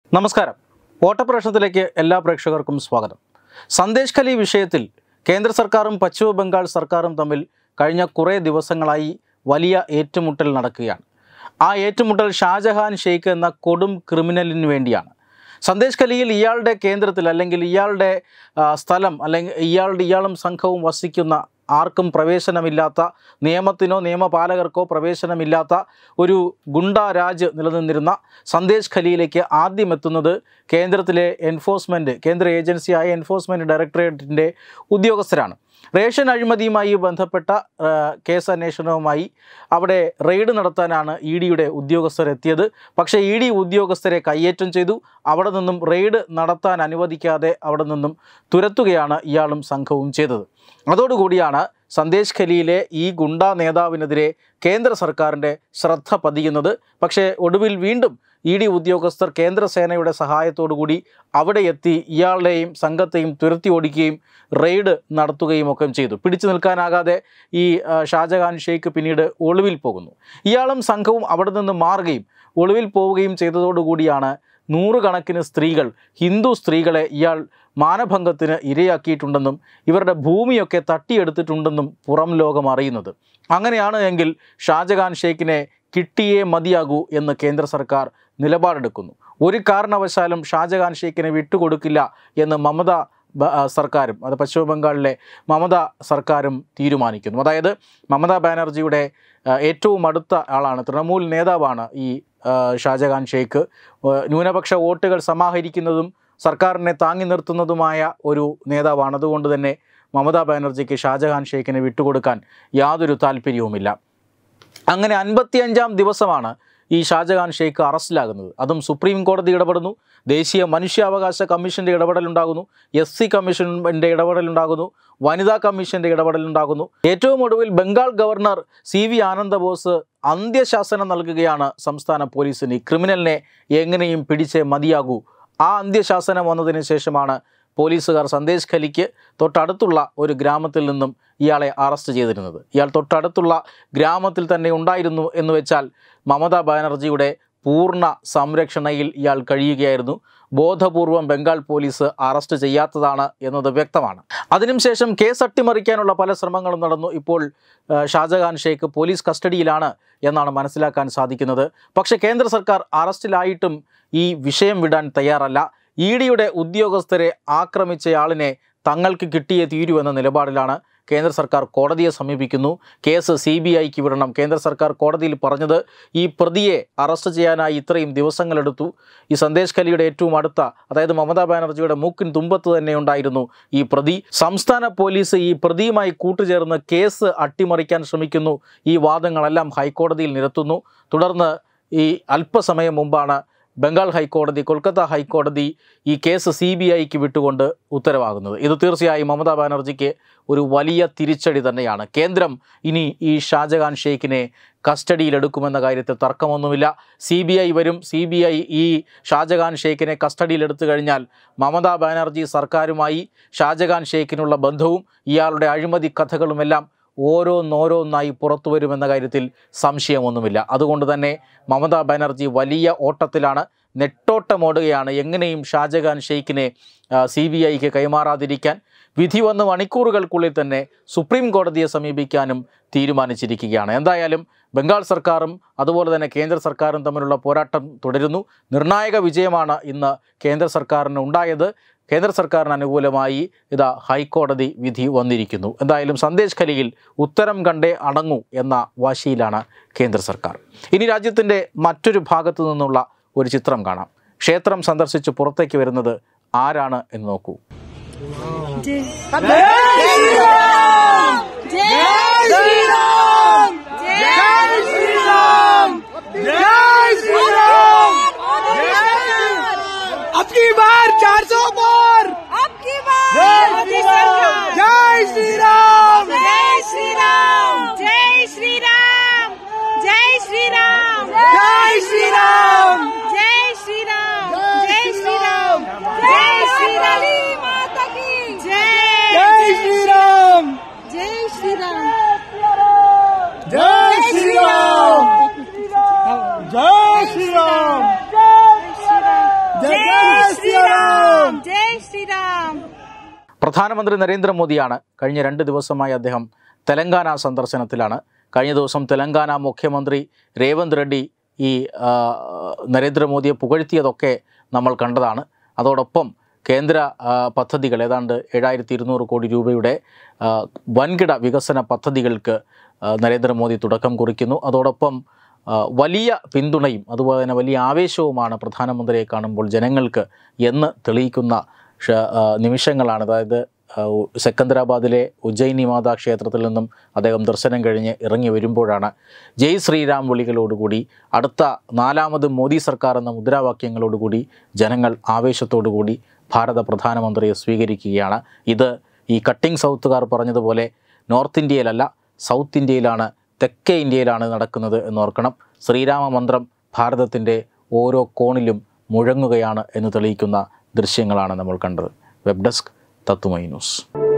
നമസ്കാരം. ഓട്ടപ്രശ്നത്തിലേക്ക് എല്ലാ പ്രേക്ഷകർക്കും സ്വാഗതം. സന്ദേശ് ഖലി വിഷയത്തിൽ കേന്ദ്ര സർക്കാരും പശ്ചിമ ബംഗാൾ സർക്കാരും തമ്മിൽ കഴിഞ്ഞ കുറേ ദിവസങ്ങളായി വലിയ ഏറ്റുമുട്ടൽ നടക്കുകയാണ്. ആ ഏറ്റുമുട്ടൽ ഷാജഹാൻ ഷെയ്ഖ് എന്ന കൊടും ക്രിമിനലിന് വേണ്ടിയാണ്. സന്ദേശ് ഖലിയിൽ ഇയാളുടെ കേന്ദ്രത്തിൽ അല്ലെങ്കിൽ ഇയാളുടെ സ്ഥലം അല്ലെങ്കിൽ ഇയാളും സംഘവും വസിക്കുന്ന ആർക്കും പ്രവേശനമില്ലാത്ത, നിയമത്തിനോ നിയമപാലകർക്കോ പ്രവേശനമില്ലാത്ത ഒരു ഗുണ്ടാ രാജ് നിലനിന്നിരുന്ന സന്ദേശ് ഖലിയിലേക്ക് ആദ്യം എത്തുന്നത് കേന്ദ്രത്തിലെ കേന്ദ്ര ഏജൻസിയായ എൻഫോഴ്സ്മെൻറ്റ് ഡയറക്ടറേറ്റിൻ്റെ ഉദ്യോഗസ്ഥരാണ്. റേഷൻ അഴിമതിയുമായി ബന്ധപ്പെട്ട കേസന്വേഷണവുമായി അവിടെ റെയ്ഡ് നടത്താനാണ് EDയുടെ ഉദ്യോഗസ്ഥർ എത്തിയത്. പക്ഷേ ED ഉദ്യോഗസ്ഥരെ കയ്യേറ്റം ചെയ്തു. അവിടെ നിന്നും റെയ്ഡ് നടത്താൻ അനുവദിക്കാതെ അവിടെ നിന്നും തുരത്തുകയാണ് ഇയാളും സംഘവും ചെയ്തത്. അതോടുകൂടിയാണ് സന്ദേശ് ഖലിയിലെ ഈ ഗുണ്ടാ നേതാവിനെതിരെ കേന്ദ്ര സർക്കാരിൻ്റെ ശ്രദ്ധ പതിയുന്നത്. പക്ഷേ ഒടുവിൽ വീണ്ടും ED ഉദ്യോഗസ്ഥർ കേന്ദ്രസേനയുടെ സഹായത്തോടുകൂടി അവിടെ എത്തി ഇയാളുടെയും സംഘത്തെയും തുരത്തി ഓടിക്കുകയും റെയ്ഡ് നടത്തുകയും ഒക്കെ ചെയ്തു. പിടിച്ചു നിൽക്കാനാകാതെ ഈ ഷാജഹാൻ ഷെയ്ഖ് പിന്നീട് ഒളിവിൽ പോകുന്നു. ഇയാളും സംഘവും അവിടെ നിന്ന് മാറുകയും ഒളിവിൽ പോവുകയും ചെയ്തതോടുകൂടിയാണ് നൂറുകണക്കിന് സ്ത്രീകൾ, ഹിന്ദു സ്ത്രീകളെ ഇയാൾ മാനഭംഗത്തിന് ഇരയാക്കിയിട്ടുണ്ടെന്നും ഇവരുടെ ഭൂമിയൊക്കെ തട്ടിയെടുത്തിട്ടുണ്ടെന്നും പുറം ലോകം അറിയുന്നത്. അങ്ങനെയാണ് എങ്കിൽ ഷാജഹാൻ ഷെയ്ഖിനെ കിട്ടിയേ മതിയാകൂ എന്ന് കേന്ദ്ര സർക്കാർ നിലപാടെടുക്കുന്നു. ഒരു കാരണവശാലും ഷാജഹാൻ ഷെയ്ഖിനെ വിട്ടുകൊടുക്കില്ല എന്ന് മമതാ സർക്കാരും, അത് പശ്ചിമ ബംഗാളിലെ മമതാ സർക്കാരും തീരുമാനിക്കുന്നു. അതായത് മമതാ ബാനർജിയുടെ ഏറ്റവും അടുത്ത ആളാണ്, തൃണമൂൽ നേതാവാണ് ഈ ഷാജഹാൻ ഷെയ്ഖ്. ന്യൂനപക്ഷ വോട്ടുകൾ സമാഹരിക്കുന്നതും സർക്കാരിനെ താങ്ങി നിർത്തുന്നതുമായ ഒരു നേതാവാണ്. അതുകൊണ്ട് തന്നെ മമതാ ബാനർജിക്ക് ഷാജഹാൻ ഷെയ്ഖിനെ വിട്ടുകൊടുക്കാൻ യാതൊരു താല്പര്യവുമില്ല. അങ്ങനെ 55-ാം ദിവസമാണ് ഈ ഷാജഹാൻ ഷെയ്ഖ് അറസ്റ്റിലാകുന്നത്. അതും സുപ്രീം കോടതി ഇടപെടുന്നു, ദേശീയ മനുഷ്യാവകാശ കമ്മീഷൻ്റെ ഇടപെടലുണ്ടാകുന്നു, SC കമ്മീഷൻ്റെ ഇടപെടലുണ്ടാകുന്നു, വനിതാ കമ്മീഷൻ്റെ ഇടപെടലുണ്ടാകുന്നു. ഏറ്റവും ഒടുവിൽ ബംഗാൾ ഗവർണർ CV ആനന്ദബോസ് അന്ത്യശാസനം നൽകുകയാണ് സംസ്ഥാന പോലീസിന്. ഈ ക്രിമിനലിനെ എങ്ങനെയും പിടിച്ചേ മതിയാകൂ. ആ അന്ത്യശാസനം വന്നതിന് ശേഷമാണ് പോലീസുകാർ സന്ദേശ് ഖലിക്ക് തൊട്ടടുത്തുള്ള ഒരു ഗ്രാമത്തിൽ നിന്നും ഇയാളെ അറസ്റ്റ് ചെയ്തിരുന്നത്. ഇയാൾ തൊട്ടടുത്തുള്ള ഗ്രാമത്തിൽ തന്നെ ഉണ്ടായിരുന്നു എന്ന് വെച്ചാൽ മമതാ ബാനർജിയുടെ പൂർണ്ണ സംരക്ഷണയിൽ ഇയാൾ കഴിയുകയായിരുന്നു. ബോധപൂർവം ബംഗാൾ പോലീസ് അറസ്റ്റ് ചെയ്യാത്തതാണ് എന്നത് വ്യക്തമാണ്. അതിനുശേഷം കേസ് അട്ടിമറിക്കാനുള്ള പല ശ്രമങ്ങളും നടന്നു. ഇപ്പോൾ ഷാജഹാൻ ഷെയ്ഖ് പോലീസ് കസ്റ്റഡിയിലാണ് എന്നാണ് മനസ്സിലാക്കാൻ സാധിക്കുന്നത്. പക്ഷേ കേന്ദ്ര സർക്കാർ അറസ്റ്റിലായിട്ടും ഈ വിഷയം വിടാൻ തയ്യാറല്ല. EDയുടെ ഉദ്യോഗസ്ഥരെ ആക്രമിച്ചയാളിനെ തങ്ങൾക്ക് കിട്ടിയേ തീരൂ എന്ന നിലപാടിലാണ് കേന്ദ്ര സർക്കാർ കോടതിയെ സമീപിക്കുന്നു. കേസ് CBIക്ക് വിടണം. കേന്ദ്ര സർക്കാർ കോടതിയിൽ പറഞ്ഞത് ഈ പ്രതിയെ അറസ്റ്റ് ചെയ്യാനായി ഇത്രയും ദിവസങ്ങളെടുത്തു. ഈ സന്ദേശ് ഖലിയുടെ ഏറ്റവും അടുത്ത, അതായത് മമതാ ബാനർജിയുടെ മൂക്കിൻ തുമ്പത്ത് തന്നെ ഉണ്ടായിരുന്നു ഈ പ്രതി. സംസ്ഥാന പോലീസ് ഈ പ്രതിയുമായി കൂട്ടുചേർന്ന് കേസ് അട്ടിമറിക്കാൻ ശ്രമിക്കുന്നു. ഈ വാദങ്ങളെല്ലാം ഹൈക്കോടതിയിൽ നിരത്തുന്നു. തുടർന്ന് ഈ അല്പസമയം മുമ്പാണ് ബംഗാൾ ഹൈക്കോടതി, കൊൽക്കത്ത ഹൈക്കോടതി ഈ കേസ് CBIക്ക് വിട്ടുകൊണ്ട് ഉത്തരവാകുന്നത്. ഇത് തീർച്ചയായും മമതാ ബാനർജിക്ക് ഒരു വലിയ തിരിച്ചടി തന്നെയാണ്. കേന്ദ്രം ഇനി ഈ ഷാജഹാൻ ഷെയ്ഖിനെ കസ്റ്റഡിയിലെടുക്കുമെന്ന കാര്യത്തിൽ തർക്കമൊന്നുമില്ല. CBI വരും. CBI ഈ ഷാജഹാൻ ഷെയ്ഖിനെ കസ്റ്റഡിയിലെടുത്തു കഴിഞ്ഞാൽ മമതാ ബാനർജി സർക്കാരുമായി ഷാജഹാൻ ഷെയ്ഖിനുള്ള ബന്ധവും ഇയാളുടെ അഴിമതി കഥകളുമെല്ലാം ഓരോന്നോരോന്നായി പുറത്തു വരുമെന്ന കാര്യത്തിൽ സംശയമൊന്നുമില്ല. അതുകൊണ്ട് തന്നെ മമതാ ബാനർജി വലിയ ഓട്ടത്തിലാണ്, നെട്ടോട്ടമോടുകയാണ്. എങ്ങനെയും ഷാജഹാൻ ഷെയ്ഖിനെ CBIക്ക് കൈമാറാതിരിക്കാൻ വിധി വന്ന് മണിക്കൂറുകൾക്കുള്ളിൽ തന്നെ സുപ്രീം കോടതിയെ സമീപിക്കാനും തീരുമാനിച്ചിരിക്കുകയാണ്. എന്തായാലും ബംഗാൾ സർക്കാരും അതുപോലെ തന്നെ കേന്ദ്ര സർക്കാരും തമ്മിലുള്ള പോരാട്ടം തുടരുന്നു. നിർണായക വിജയമാണ് ഇന്ന് കേന്ദ്ര സർക്കാരിന് ഉണ്ടായത്. കേന്ദ്ര സർക്കാരിന് അനുകൂലമായി ഇതാ ഹൈക്കോടതി വിധി വന്നിരിക്കുന്നു. എന്തായാലും സന്ദേശ് ഖലിയിൽ ഉത്തരം കണ്ടേ അടങ്ങൂ എന്ന വാശിയിലാണ് കേന്ദ്ര സർക്കാർ. ഇനി രാജ്യത്തിൻ്റെ മറ്റൊരു ഭാഗത്തു നിന്നുള്ള ഒരു ചിത്രം കാണാം. ക്ഷേത്രം സന്ദർശിച്ച് പുറത്തേക്ക് വരുന്നത് ആരാണ് എന്ന് നോക്കൂ. अबकी बार 400 पार, अबकी बार जय श्री राम, जय श्री राम, जय श्री राम, जय श्री राम, जय श्री राम, जय श्री राम, जय श्री राम, जय श्री राम माता की जय, जय श्री राम, जय श्री राम, जय श्री राम, जय श्री राम, जय श्रीराम जय श्रीराम। പ്രധാനമന്ത്രി നരേന്ദ്രമോദിയാണ് കഴിഞ്ഞ 2 ദിവസമായി അദ്ദേഹം തെലങ്കാന സന്ദർശനത്തിലാണ്. കഴിഞ്ഞ ദിവസം തെലങ്കാന മുഖ്യമന്ത്രി രേവന്ത് റെഡ്ഡി ഈ നരേന്ദ്രമോദിയെ പുകഴ്ത്തിയതൊക്കെ നമ്മൾ കണ്ടതാണ്. അതോടൊപ്പം കേന്ദ്ര പദ്ധതികൾ ഏതാണ്ട് 7200 കോടി രൂപയുടെ വൻകിട വികസന പദ്ധതികൾക്ക് നരേന്ദ്രമോദി തുടക്കം കുറിക്കുന്നു. അതോടൊപ്പം വലിയ പിന്തുണയും അതുപോലെ തന്നെ വലിയ ആവേശവുമാണ് പ്രധാനമന്ത്രിയെ കാണുമ്പോൾ ജനങ്ങൾക്ക് എന്ന് തെളിയിക്കുന്ന നിമിഷങ്ങളാണ്. അതായത് സെക്കന്ദരാബാദിലെ ഉജ്ജയിനി മാതാ ക്ഷേത്രത്തിൽ നിന്നും അദ്ദേഹം ദർശനം കഴിഞ്ഞ് ഇറങ്ങി വരുമ്പോഴാണ് ജയ് ശ്രീരാം വിളികളോടുകൂടി അടുത്ത 4ാമത് മോദി സർക്കാർ എന്ന മുദ്രാവാക്യങ്ങളോടുകൂടി ജനങ്ങൾ ആവേശത്തോടുകൂടി ഭാരത പ്രധാനമന്ത്രിയെ സ്വീകരിക്കുകയാണ്. ഇത് ഈ കട്ടിംഗ് സൗത്തുകാർ പറഞ്ഞതുപോലെ നോർത്ത് ഇന്ത്യയിലല്ല, സൗത്ത് ഇന്ത്യയിലാണ്, തെക്കേ ഇന്ത്യയിലാണ് നടക്കുന്നത് എന്നോർക്കണം. ശ്രീരാമ മന്ത്രം ഭാരതത്തിൻ്റെ ഓരോ കോണിലും മുഴങ്ങുകയാണ് എന്ന് തെളിയിക്കുന്ന ദൃശ്യങ്ങളാണ് നമ്മൾ കണ്ടത്. വെബ് ഡെസ്ക് തത്തുമൈ ന്യൂസ്.